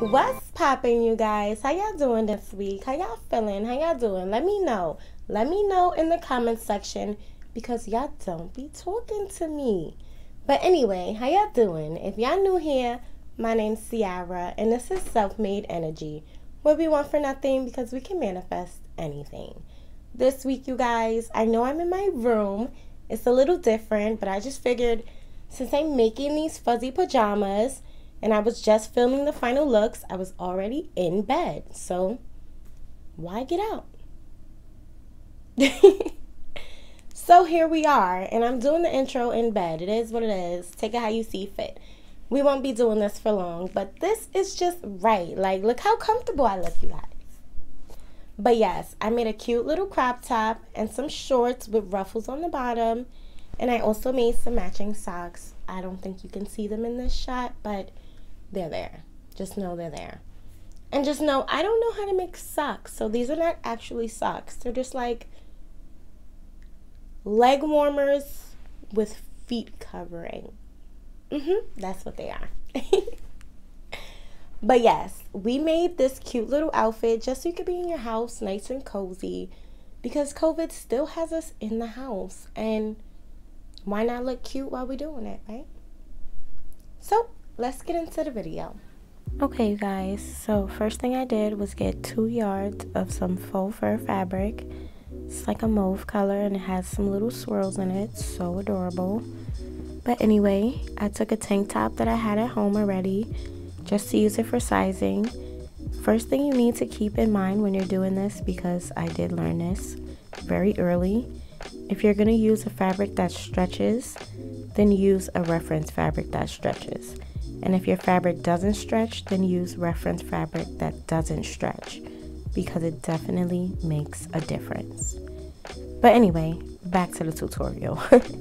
What's poppin', you guys? How y'all doing this week? How y'all feeling? How y'all doing? Let me know. Let me know in the comments section because y'all don't be talking to me. But anyway, how y'all doing? If y'all new here, my name's Ciara and this is Self-Made Energy, where we want for nothing because we can manifest anything. This week, you guys, I know I'm in my room. It's a little different, but I just figured since I'm making these fuzzy pajamas and I was just filming the final looks, I was already in bed. So why get out? So here we are, and I'm doing the intro in bed. It is what it is. Take it how you see fit. We won't be doing this for long, but this is just right. Like, look how comfortable I look, you guys. But yes, I made a cute little crop top and some shorts with ruffles on the bottom. And I also made some matching socks. I don't think you can see them in this shot, but they're there. Just know they're there. And just know, I don't know how to make socks. So these are not actually socks. They're just like leg warmers with feet covering. That's what they are. But yes, we made this cute little outfit just so you could be in your house nice and cozy, because COVID still has us in the house, and why not look cute while we're doing it, right? So let's get into the video. Okay, you guys, so first thing I did was get 2 yards of some faux fur fabric. It's like a mauve color and it has some little swirls in it. So adorable. But anyway, I took a tank top that I had at home already just to use it for sizing. First thing you need to keep in mind when you're doing this, because I did learn this very early, if you're going to use a fabric that stretches, then use a reference fabric that stretches. And if your fabric doesn't stretch, then use reference fabric that doesn't stretch, because it definitely makes a difference. But anyway, back to the tutorial.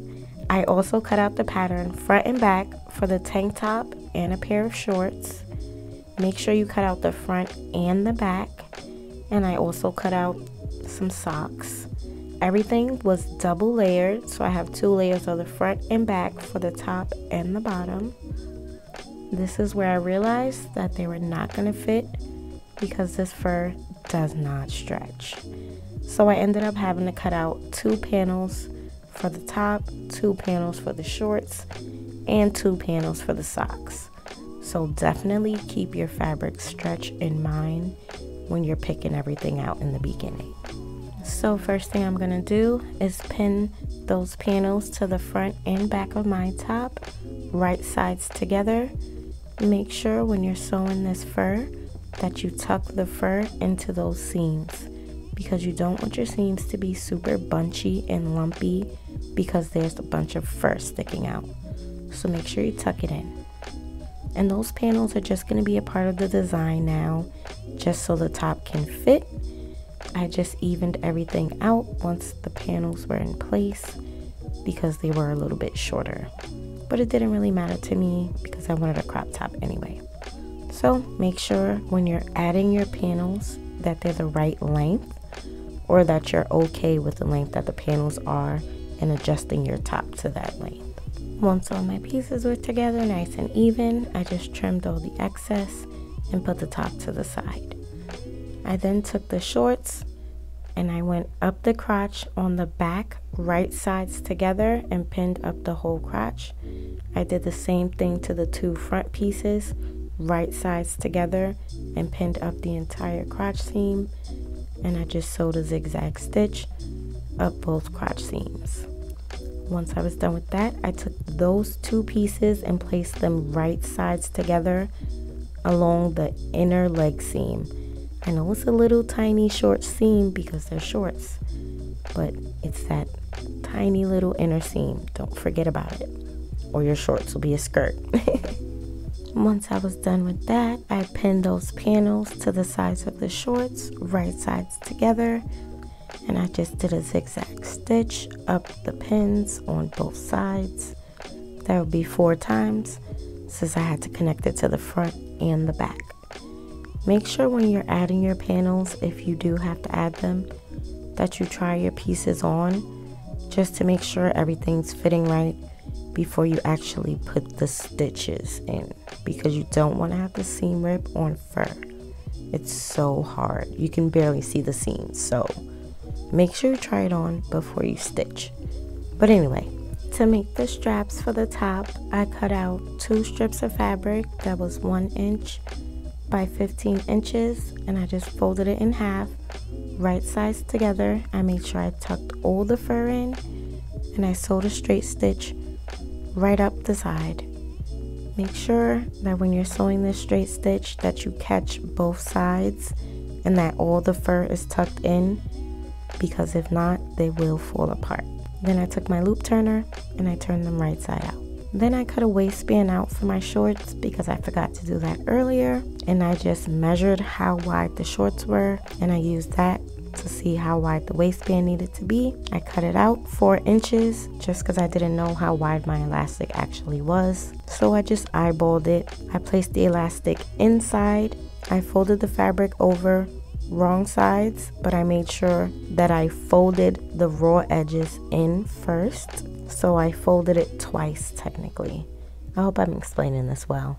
I also cut out the pattern front and back for the tank top and a pair of shorts. Make sure you cut out the front and the back. And I also cut out some socks. Everything was double layered, so I have 2 layers of the front and back for the top and the bottom. This is where I realized that they were not going to fit because this fur does not stretch. So I ended up having to cut out 2 panels for the top, 2 panels for the shorts, and 2 panels for the socks. So definitely keep your fabric stretch in mind when you're picking everything out in the beginning. So first thing I'm going to do is pin those panels to the front and back of my top, right sides together. Make sure when you're sewing this fur that you tuck the fur into those seams, because you don't want your seams to be super bunchy and lumpy because there's a bunch of fur sticking out. So make sure you tuck it in. And those panels are just going to be a part of the design now, just so the top can fit. I just evened everything out once the panels were in place because they were a little bit shorter. But it didn't really matter to me because I wanted a crop top anyway. So make sure when you're adding your panels that they're the right length, or that you're okay with the length that the panels are and adjusting your top to that length. Once all my pieces were together nice and even, I just trimmed all the excess and put the top to the side. I then took the shorts and I went up the crotch on the back, right sides together, and pinned up the whole crotch. I did the same thing to the 2 front pieces, right sides together, and pinned up the entire crotch seam. And I just sewed a zigzag stitch up both crotch seams. Once I was done with that, I took those 2 pieces and placed them right sides together along the inner leg seam. I know it's a little tiny short seam because they're shorts, but it's that tiny little inner seam. Don't forget about it, or your shorts will be a skirt. Once I was done with that, I pinned those panels to the sides of the shorts, right sides together, and I just did a zigzag stitch up the pins on both sides. That would be 4 times since I had to connect it to the front and the back. Make sure when you're adding your panels, if you do have to add them, that you try your pieces on just to make sure everything's fitting right before you actually put the stitches in, because you don't want to have the seam rip on fur. It's so hard. You can barely see the seams, so make sure you try it on before you stitch. But anyway, to make the straps for the top, I cut out 2 strips of fabric that was 1 inch by 15 inches, and I just folded it in half, right sides together. I made sure I tucked all the fur in, and I sewed a straight stitch right up the side. Make sure that when you're sewing this straight stitch that you catch both sides and that all the fur is tucked in, because if not, they will fall apart. Then I took my loop turner and I turned them right side out. Then I cut a waistband out for my shorts because I forgot to do that earlier, and I just measured how wide the shorts were, and I used that to see how wide the waistband needed to be. I cut it out 4 inches just because I didn't know how wide my elastic actually was. So I just eyeballed it. I placed the elastic inside. I folded the fabric over wrong sides, but I made sure that I folded the raw edges in first. So I folded it twice technically. I hope I'm explaining this well.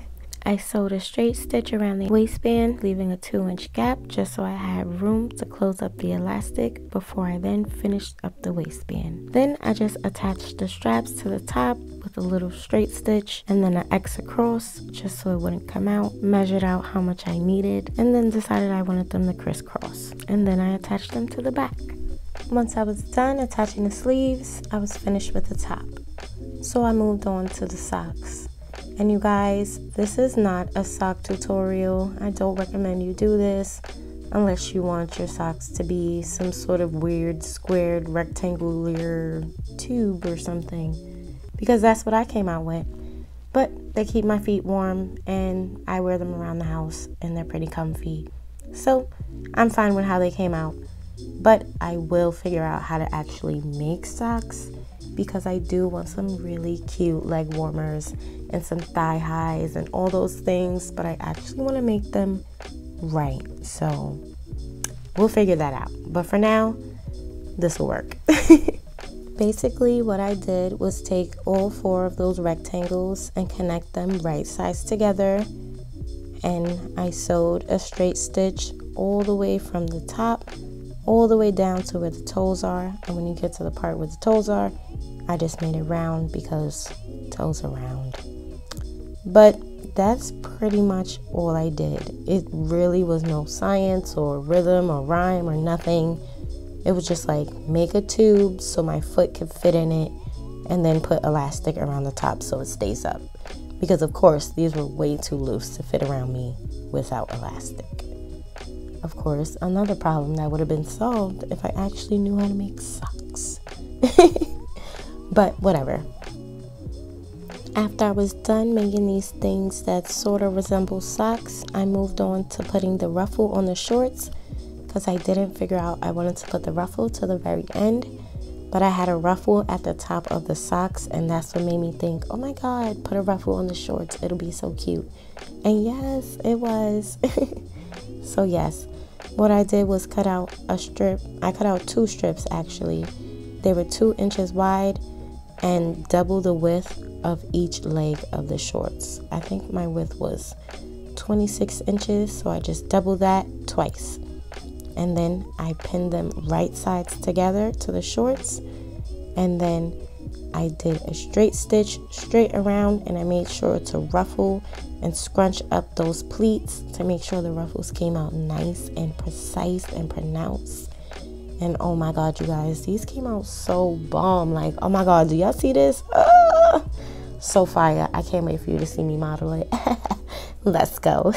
I sewed a straight stitch around the waistband, leaving a 2-inch gap just so I had room to close up the elastic before I then finished up the waistband. Then I just attached the straps to the top with a little straight stitch and then an X across just so it wouldn't come out. Measured out how much I needed and then decided I wanted them to crisscross. And then I attached them to the back. Once I was done attaching the sleeves, I was finished with the top. So I moved on to the socks. And you guys, this is not a sock tutorial. I don't recommend you do this unless you want your socks to be some sort of weird squared rectangular tube or something, because that's what I came out with. But they keep my feet warm and I wear them around the house and they're pretty comfy. So I'm fine with how they came out, but I will figure out how to actually make socks, because I do want some really cute leg warmers and some thigh highs and all those things, but I actually want to make them right. So we'll figure that out. But for now, this will work. Basically, what I did was take all 4 of those rectangles and connect them right sides together. And I sewed a straight stitch all the way from the top all the way down to where the toes are. And when you get to the part where the toes are, I just made it round because toes are round. But that's pretty much all I did. It really was no science or rhythm or rhyme or nothing. It was just like, make a tube so my foot could fit in it and then put elastic around the top so it stays up. Because of course, these were way too loose to fit around me without elastic. Of course, another problem that would have been solved if I actually knew how to make socks. But whatever. After I was done making these things that sort of resemble socks, I moved on to putting the ruffle on the shorts, because I didn't figure out I wanted to put the ruffle to the very end, but I had a ruffle at the top of the socks, and that's what made me think, oh my god, put a ruffle on the shorts, it'll be so cute. And yes, it was. So yes, what I did was cut out a strip. I cut out 2 strips actually. They were 2 inches wide and double the width of each leg of the shorts. I think my width was 26 inches, so I just doubled that twice. And then I pinned them right sides together to the shorts, and then I did a straight stitch straight around, and I made sure to ruffle and scrunch up those pleats to make sure the ruffles came out nice and precise and pronounced. And oh my god, you guys, these came out so bomb. Like, oh my god, do y'all see this? So fire. I can't wait for you to see me model it. Let's go.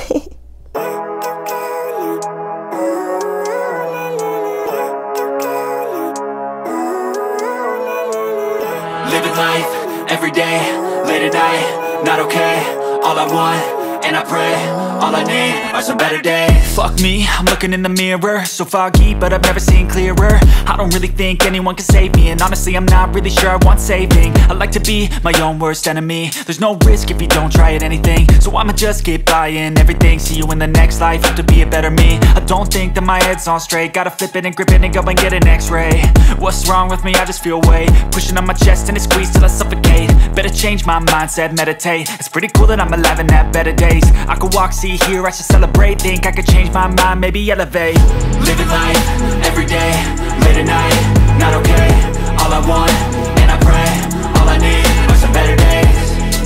Living life, every day, late at night, not okay. All I want and I pray. All I need are some better days. Fuck me, I'm looking in the mirror, so foggy, but I've never seen clearer. I don't really think anyone can save me, and honestly I'm not really sure I want saving. I like to be my own worst enemy. There's no risk if you don't try at anything, so I'ma just keep buying everything. See you in the next life, hope to be a better me. I don't think that my head's on straight, gotta flip it and grip it and go and get an x-ray. What's wrong with me? I just feel weight pushing on my chest and it squeezes till I suffocate. Better change my mindset, meditate. It's pretty cool that I'm alive and have better days. I could walk, see, hear, I should celebrate. Think I could change my mind, maybe elevate. Living life, everyday, late at night, not okay. All I want, and I pray, all I need are some better days.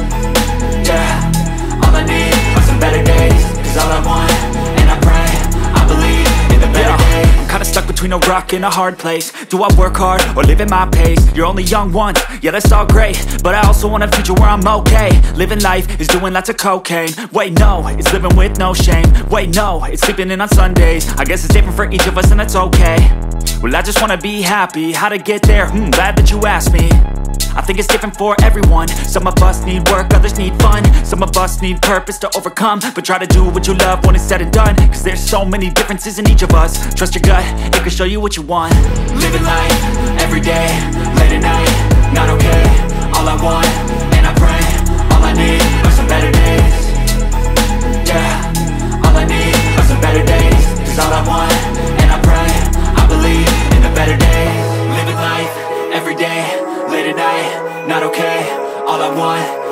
Yeah, all I need are some better days. Cause all I want, and I pray, I believe in the better days. I'm kinda stuck between a rock and a hard place. Do I work hard or live at my pace? You're only young once, yeah that's all great, but I also want a future where I'm okay. Living life is doing lots of cocaine. Wait no, it's living with no shame. Wait no, it's sleeping in on Sundays. I guess it's different for each of us and that's okay. Well I just wanna be happy, how to get there? Glad that you asked me. I think it's different for everyone. Some of us need work, others need fun. Some of us need purpose to overcome. But try to do what you love when it's said and done. Cause there's so many differences in each of us. Trust your gut, it can show you what you want. Living life, everyday, late at night, not okay. All I want, and I pray, all I need are some better days. Yeah, all I need are some better days. Cause all I want, and I pray, I believe in the better days. Living life, everyday, late at night, not okay. All I want,